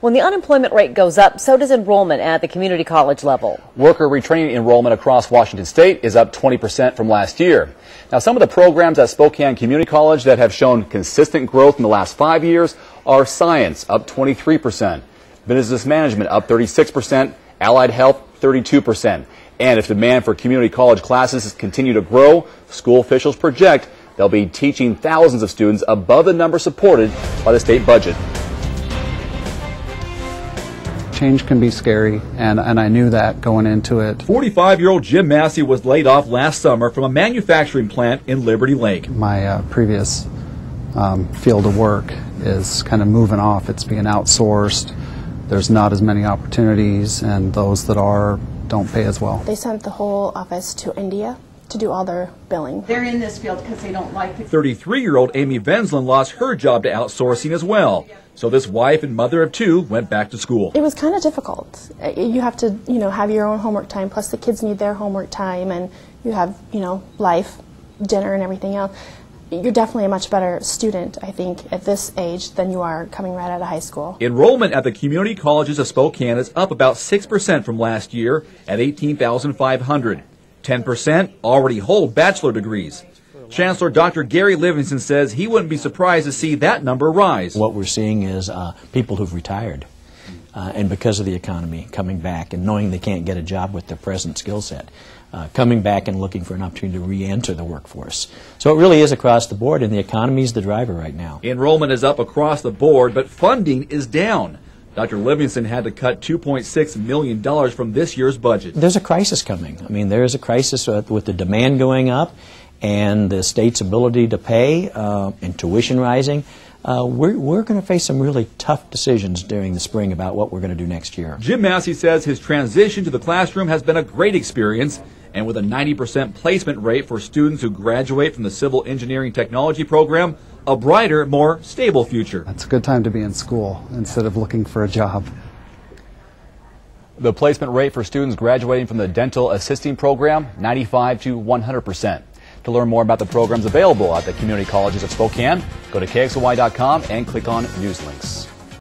When the unemployment rate goes up, so does enrollment at the community college level. Worker retraining enrollment across Washington State is up 20% from last year. Now, some of the programs at Spokane Community College that have shown consistent growth in the last 5 years are science, up 23%, business management, up 36%, allied health, 32%. And if demand for community college classes continue to grow, school officials project they'll be teaching thousands of students above the number supported by the state budget. Change can be scary, and I knew that going into it. 45-year-old Jim Massey was laid off last summer from a manufacturing plant in Liberty Lake. My previous field of work is kind of moving off. It's being outsourced. There's not as many opportunities, and those that are don't pay as well. They sent the whole office to India to do all their billing. They're in this field because they don't like it. 33-year-old Amy Venslin lost her job to outsourcing as well. So this wife and mother of two went back to school. It was kind of difficult. You have to, have your own homework time, plus the kids need their homework time, and you have, life, dinner, and everything else. You're definitely a much better student, I think, at this age than you are coming right out of high school. Enrollment at the community colleges of Spokane is up about 6% from last year at 18,500. 10% already hold bachelor degrees. Chancellor Dr. Gary Livingston says he wouldn't be surprised to see that number rise. What we're seeing is people who've retired and because of the economy coming back and knowing they can't get a job with their present skill set, coming back and looking for an opportunity to re-enter the workforce. So it really is across the board, and the economy is the driver right now. Enrollment is up across the board, but funding is down. Dr. Livingston had to cut $2.6 million from this year's budget. There's a crisis coming. I mean, there is a crisis with the demand going up and the state's ability to pay and tuition rising. We're going to face some really tough decisions during the spring about what we're going to do next year. Jim Massey says his transition to the classroom has been a great experience, and with a 90% placement rate for students who graduate from the Civil Engineering Technology program, a brighter, more stable future. It's a good time to be in school instead of looking for a job. The placement rate for students graduating from the Dental Assisting Program, 95 to 100%. To learn more about the programs available at the community colleges of Spokane, go to KXLY.com and click on News Links.